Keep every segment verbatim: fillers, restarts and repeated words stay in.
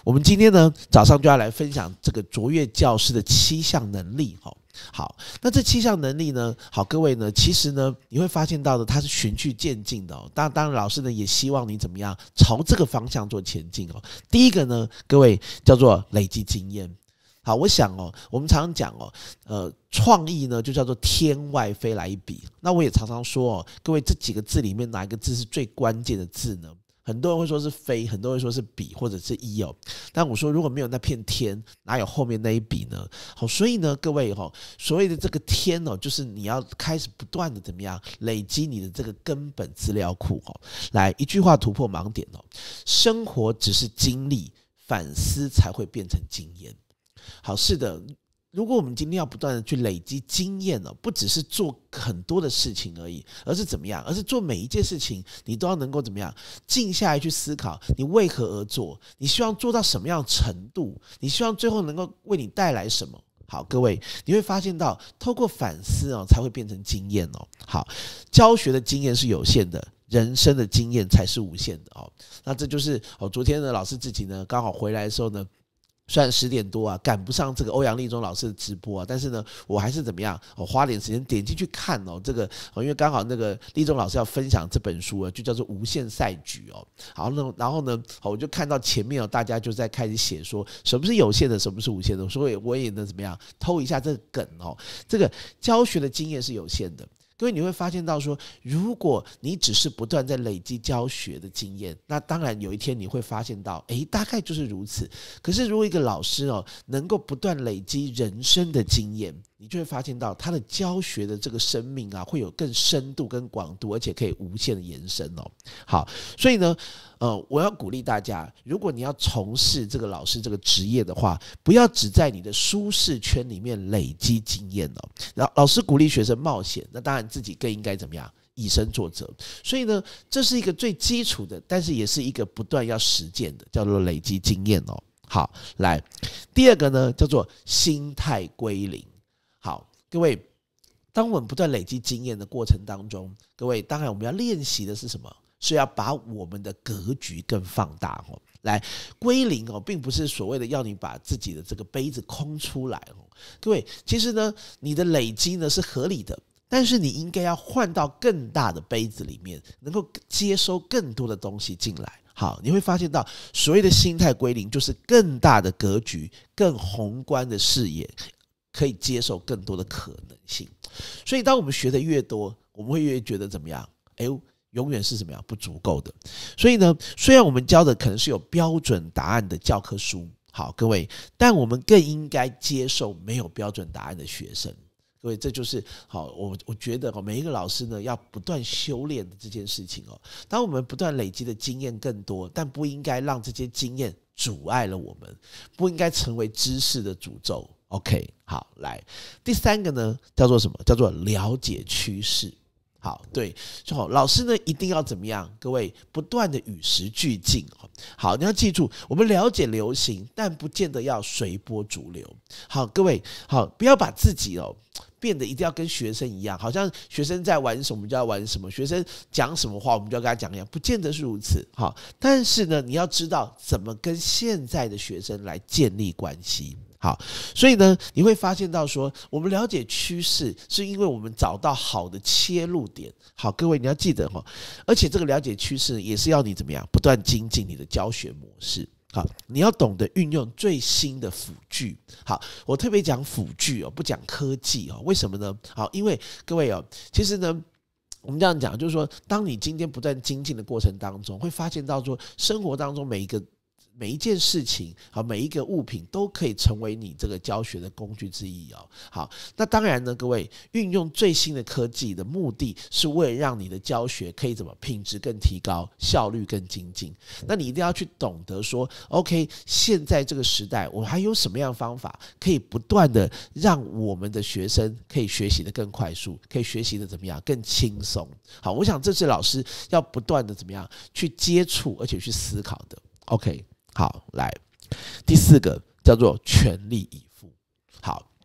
我们今天呢早上就要来分享这个卓越教师的七项能力。好，那这七项能力呢，好，各位呢，其实呢你会发现到的，它是循序渐进的哦。当然，当然老师呢也希望你怎么样朝这个方向做前进哦。第一个呢，各位叫做累积经验。好，我想哦，我们常常讲哦，呃，创意呢就叫做天外飞来一笔。那我也常常说哦，各位这几个字里面哪一个字是最关键的字呢？很多人会说是飞，很多人说是笔或者是一哦。但我说如果没有那片天，哪有后面那一笔呢？好，所以呢，各位哦，所谓的这个天哦，就是你要开始不断的怎么样累积你的这个根本资料库哦。来，一句话突破盲点哦，生活只是经历，反思才会变成经验。好，是的。如果我们今天要不断的去累积经验哦，不只是做很多的事情而已，而是怎么样？而是做每一件事情，你都要能够怎么样？静下来去思考，你为何而做？你希望做到什么样的程度？你希望最后能够为你带来什么？好，各位，你会发现到，透过反思哦，才会变成经验哦。好，教学的经验是有限的。人生的经验才是无限的哦。那这就是哦，昨天呢，老师自己呢刚好回来的时候呢。虽然十点多啊，赶不上这个欧阳立中老师的直播啊，但是呢，我还是怎么样？我花点时间点进去看哦，这个哦，因为刚好那个立中老师要分享这本书啊，就叫做《无限赛局》哦。好，那然后呢，我就看到前面哦，大家就在开始写说什么是有限的，什么是无限的，所以我也能怎么样偷一下这个梗哦。这个教学的经验是有限的。各位，你会发现到说，如果你只是不断在累积教学的经验，那当然有一天你会发现到，诶，大概就是如此。可是如果一个老师哦，能够不断累积人生的经验，你就会发现到他的教学的这个生命啊，会有更深度跟广度，而且可以无限的延伸哦。好，所以呢，呃，我要鼓励大家，如果你要从事这个老师这个职业的话，不要只在你的舒适圈里面累积经验哦。然后老师鼓励学生冒险，那当然自己更应该怎么样？以身作则。所以呢，这是一个最基础的，但是也是一个不断要实践的，叫做累积经验哦。好，来，第二个呢，叫做心态归零。好，各位，当我们不断累积经验的过程当中，各位，当然我们要练习的是什么？是要把我们的格局更放大哦。来，归零哦，并不是所谓的要你把自己的这个杯子空出来哦。各位，其实呢，你的累积呢是合理的，但是你应该要换到更大的杯子里面，能够接收更多的东西进来。好，你会发现到所谓的心态归零，就是更大的格局、更宏观的视野，可以接受更多的可能性。所以，当我们学的越多，我们会越觉得怎么样？哎呦，永远是怎么样不足够的。所以呢，虽然我们教的可能是有标准答案的教科书，好，各位，但我们更应该接受没有标准答案的学生。各位，这就是好，我我觉得每一个老师呢，要不断修炼的这件事情哦。当我们不断累积的经验更多，但不应该让这些经验阻碍了我们，不应该成为知识的诅咒。OK， 好，来，第三个呢，叫做什么？叫做了解趋势。好，对，就好。老师呢，一定要怎么样？各位，不断的与时俱进。好，你要记住，我们了解流行，但不见得要随波逐流。好，各位，好，不要把自己哦变得一定要跟学生一样，好像学生在玩什么，我们就要玩什么；学生讲什么话，我们就要跟他讲一样，不见得是如此。好，但是呢，你要知道怎么跟现在的学生来建立关系。好，所以呢，你会发现到说，我们了解趋势，是因为我们找到好的切入点。好，各位你要记得哈，而且这个了解趋势也是要你怎么样，不断精进你的教学模式。好，你要懂得运用最新的辅具。好，我特别讲辅具哦，不讲科技哦。为什么呢？好，因为各位哦，其实呢，我们这样讲，就是说，当你今天不断精进的过程当中，会发现到说，生活当中每一个。每一件事情，好，每一个物品都可以成为你这个教学的工具之一哦。好，那当然呢，各位运用最新的科技的目的是为了让你的教学可以怎么品质更提高，效率更精进。那你一定要去懂得说 ，OK， 现在这个时代，我还有什么样的方法可以不断的让我们的学生可以学习的更快速，可以学习的怎么样更轻松？好，我想这是老师要不断的怎么样去接触，而且去思考的。OK。好，来，第四个叫做全力以赴。好，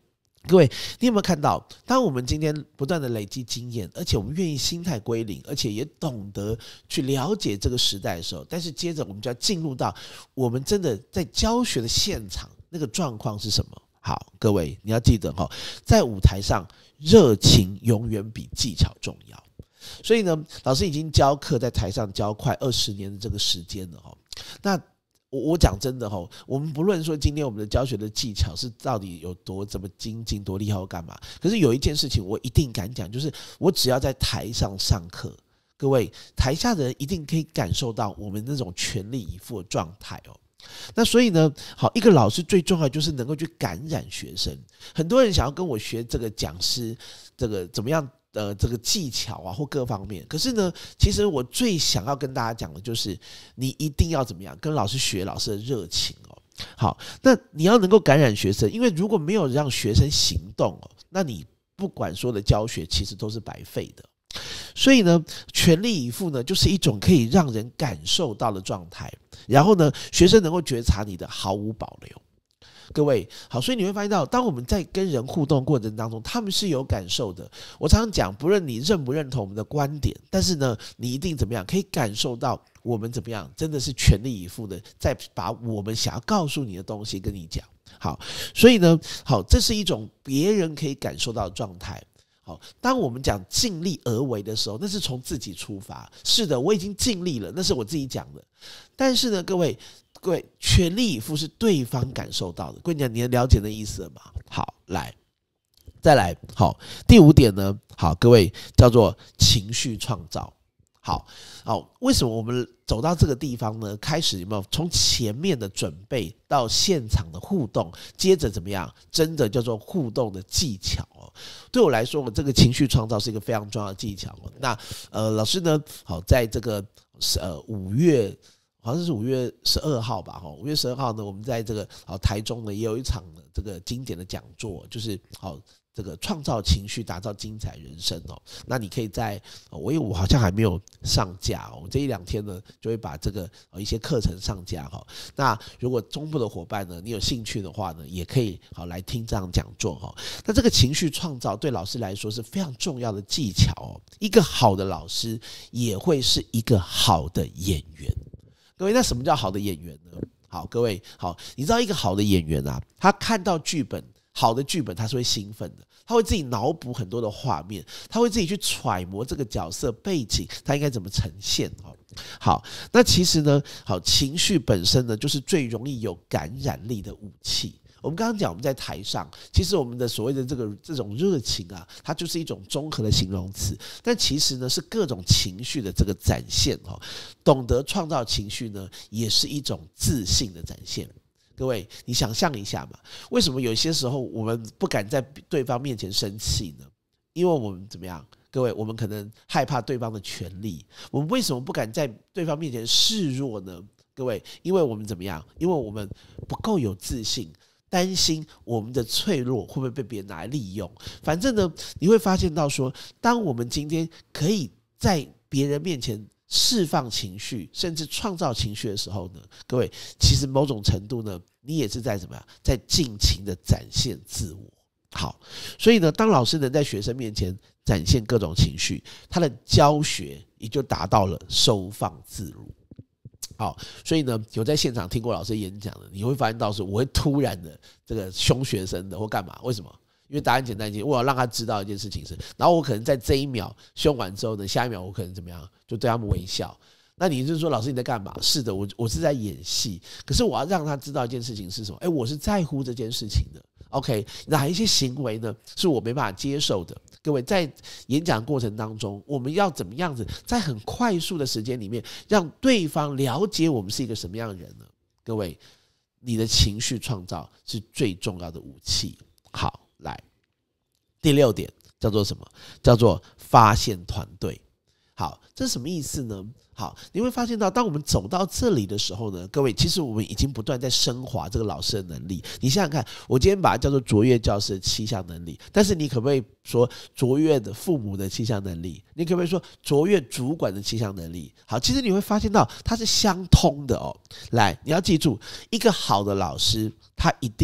各位，你有没有看到，当我们今天不断的累积经验，而且我们愿意心态归零，而且也懂得去了解这个时代的时候，但是接着我们就要进入到我们真的在教学的现场，那个状况是什么？好，各位你要记得哈，在舞台上热情永远比技巧重要。所以呢，老师已经教课在台上教快二十年的这个时间了哈。那我讲真的哈，我们不论说今天我们的教学的技巧是到底有多怎么精进、多厉害或干嘛，可是有一件事情我一定敢讲，就是我只要在台上上课，各位台下的人一定可以感受到我们那种全力以赴的状态哦。那所以呢，好，一个老师最重要就是能够去感染学生。很多人想要跟我学这个讲师，这个怎么样？呃，这个技巧啊，或各方面，可是呢，其实我最想要跟大家讲的就是，你一定要怎么样跟老师学老师的热情哦。好，那你要能够感染学生，因为如果没有让学生行动哦，那你不管说的教学其实都是白费的。所以呢，全力以赴呢，就是一种可以让人感受到的状态，然后呢，学生能够觉察你的毫无保留。各位好，所以你会发现到，当我们在跟人互动过程当中，他们是有感受的。我常常讲，不论你认不认同我们的观点，但是呢，你一定怎么样可以感受到我们怎么样，真的是全力以赴的，在把我们想要告诉你的东西跟你讲。好，所以呢，好，这是一种别人可以感受到的状态。好，当我们讲尽力而为的时候，那是从自己出发。是的，我已经尽力了，那是我自己讲的。但是呢，各位。各位，全力以赴是对方感受到的。各位讲，你能了解的意思了吗？好，来，再来，好，第五点呢，好，各位叫做情绪创造。好，好，为什么我们走到这个地方呢？开始有没有从前面的准备到现场的互动，接着怎么样？真的叫做互动的技巧哦。对我来说，我这个情绪创造是一个非常重要的技巧。那呃，老师呢，好，在这个呃五月。好像是五月十二号吧，哈，五月十二号呢，我们在这个好台中呢也有一场这个经典的讲座，就是好这个创造情绪，打造精彩人生哦。那你可以在我因为我好像还没有上架哦，我这一两天呢就会把这个一些课程上架哈。那如果中部的伙伴呢，你有兴趣的话呢，也可以好来听这样讲座哈。那这个情绪创造对老师来说是非常重要的技巧哦。一个好的老师也会是一个好的演员。各位，那什么叫好的演员呢？好，各位，好，你知道一个好的演员啊，他看到剧本，好的剧本他是会兴奋的，他会自己脑补很多的画面，他会自己去揣摩这个角色背景，他应该怎么呈现哦。好，那其实呢，好，情绪本身呢，就是最容易有感染力的武器。我们刚刚讲，我们在台上，其实我们的所谓的这个这种热情啊，它就是一种综合的形容词，但其实呢是各种情绪的这个展现哦。懂得创造情绪呢，也是一种自信的展现。各位，你想象一下嘛，为什么有些时候我们不敢在对方面前生气呢？因为我们怎么样？各位，我们可能害怕对方的权利。我们为什么不敢在对方面前示弱呢？各位，因为我们怎么样？因为我们不够有自信。担心我们的脆弱会不会被别人拿来利用。反正呢，你会发现到说，当我们今天可以在别人面前释放情绪，甚至创造情绪的时候呢，各位，其实某种程度呢，你也是在怎么样，在尽情的展现自我。好，所以呢，当老师能在学生面前展现各种情绪，他的教学也就达到了收放自如。好，所以呢，有在现场听过老师演讲的，你会发现到是我会突然的这个凶学生的或干嘛？为什么？因为答案简单一点，我要让他知道一件事情是，然后我可能在这一秒凶完之后呢，下一秒我可能怎么样，就对他们微笑。那你就是说，老师你在干嘛？是的，我我是在演戏，可是我要让他知道一件事情是什么？哎，我是在乎这件事情的。OK， 哪一些行为呢是我没办法接受的？各位，在演讲过程当中，我们要怎么样子，在很快速的时间里面，让对方了解我们是一个什么样的人呢？各位，你的情绪创造是最重要的武器。好，来，第六点叫做什么？叫做发现团队。好，这是什么意思呢？好，你会发现到，当我们走到这里的时候呢，各位，其实我们已经不断在升华这个老师的能力。你想想看，我今天把它叫做卓越教师的七项能力，但是你可不可以说卓越的父母的七项能力？你可不可以说卓越主管的七项能力？好，其实你会发现到它是相通的哦。来，你要记住，一个好的老师，他一定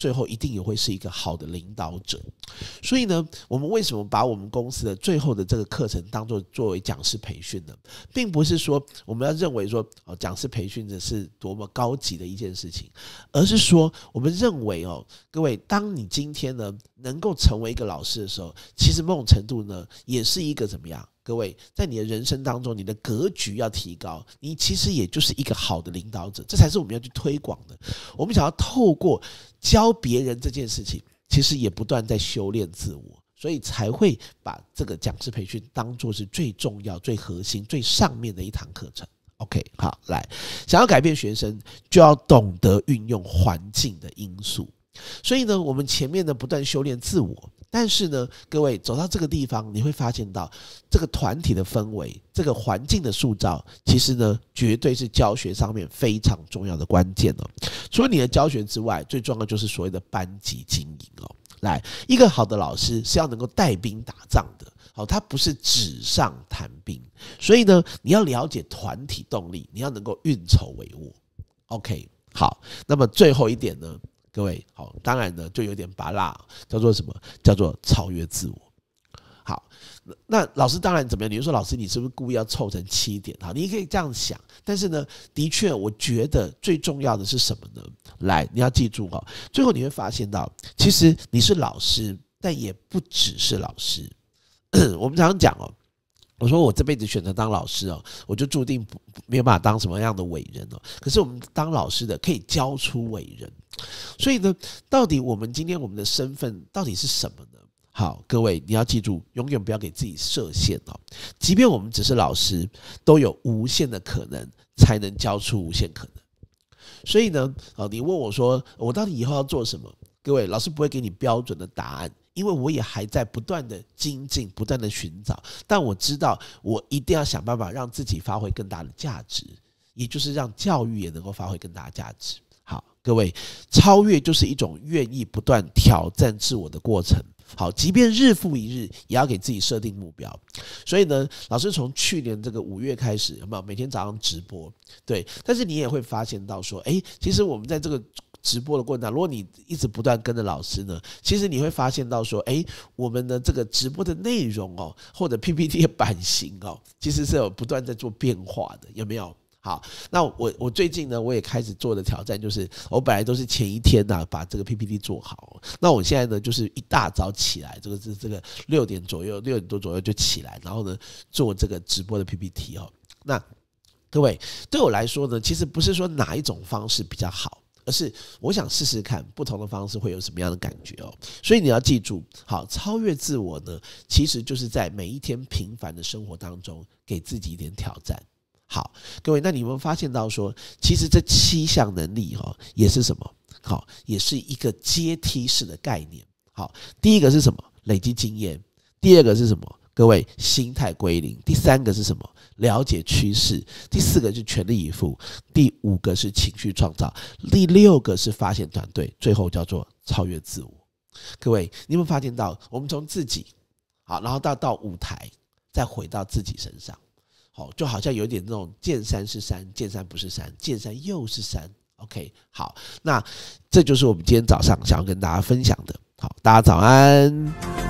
最后一定也会是一个好的领导者。所以呢，我们为什么把我们公司的最后的这个课程当作作为讲师培训呢？并不是说我们要认为说哦，讲师培训的是多么高级的一件事情，而是说我们认为哦，各位，当你今天呢能够成为一个老师的时候，其实某种程度呢也是一个怎么样？各位，在你的人生当中，你的格局要提高，你其实也就是一个好的领导者，这才是我们要去推广的。我们想要透过教别人这件事情，其实也不断在修炼自我，所以才会把这个讲师培训当作是最重要、最核心、最上面的一堂课程。OK， 好，来，想要改变学生，就要懂得运用环境的因素。所以呢，我们前面呢不断修炼自我，但是呢，各位走到这个地方，你会发现到这个团体的氛围，这个环境的塑造，其实呢，绝对是教学上面非常重要的关键哦。除了你的教学之外，最重要就是所谓的班级经营哦。来，一个好的老师是要能够带兵打仗的，好，他不是纸上谈兵，所以呢，你要了解团体动力，你要能够运筹帷幄。OK， 好，那么最后一点呢？各位，好，当然呢，就有点拔辣，叫做什么？叫做超越自我。好，那老师当然怎么样？你就说老师，你是不是故意要凑成七点？好，你可以这样想，但是呢，的确，我觉得最重要的是什么呢？来，你要记住哈，最后你会发现到，其实你是老师，但也不只是老师。我们常常讲哦。我说我这辈子选择当老师哦，我就注定没有办法当什么样的伟人哦。可是我们当老师的可以教出伟人，所以呢，到底我们今天我们的身份到底是什么呢？好，各位你要记住，永远不要给自己设限哦。即便我们只是老师，都有无限的可能，才能教出无限可能。所以呢，你问我说我到底以后要做什么？各位，老师不会给你标准的答案。因为我也还在不断的精进，不断的寻找，但我知道我一定要想办法让自己发挥更大的价值，也就是让教育也能够发挥更大的价值。好，各位，超越就是一种愿意不断挑战自我的过程。好，即便日复一日，也要给自己设定目标。所以呢，老师从去年这个五月开始，有没有每天早上直播？对，但是你也会发现到说，哎，其实我们在这个直播的过程当中，如果你一直不断跟着老师呢，其实你会发现到说，哎，我们的这个直播的内容哦，或者 P P T 的版型哦，其实是有不断在做变化的，有没有？好，那我我最近呢，我也开始做的挑战就是，我本来都是前一天呐、啊、把这个 P P T 做好，那我现在呢就是一大早起来，这个是这个六点左右，六点多左右就起来，然后呢做这个直播的 P P T 哦。那各位对我来说呢，其实不是说哪一种方式比较好。而是我想试试看不同的方式会有什么样的感觉哦，所以你要记住，好，超越自我呢，其实就是在每一天平凡的生活当中，给自己一点挑战。好，各位，那你有没有发现到说，其实这七项能力哈，也是什么？好，也是一个阶梯式的概念。好，第一个是什么？累积经验。第二个是什么？各位，心态归零。第三个是什么？了解趋势。第四个是全力以赴。第五个是情绪创造。第六个是发现团队。最后叫做超越自我。各位，你有没有发现到，我们从自己好，然后到到舞台，再回到自己身上，好，就好像有点那种见山是山，见山不是山，见山又是山。OK， 好，那这就是我们今天早上想要跟大家分享的。好，大家早安。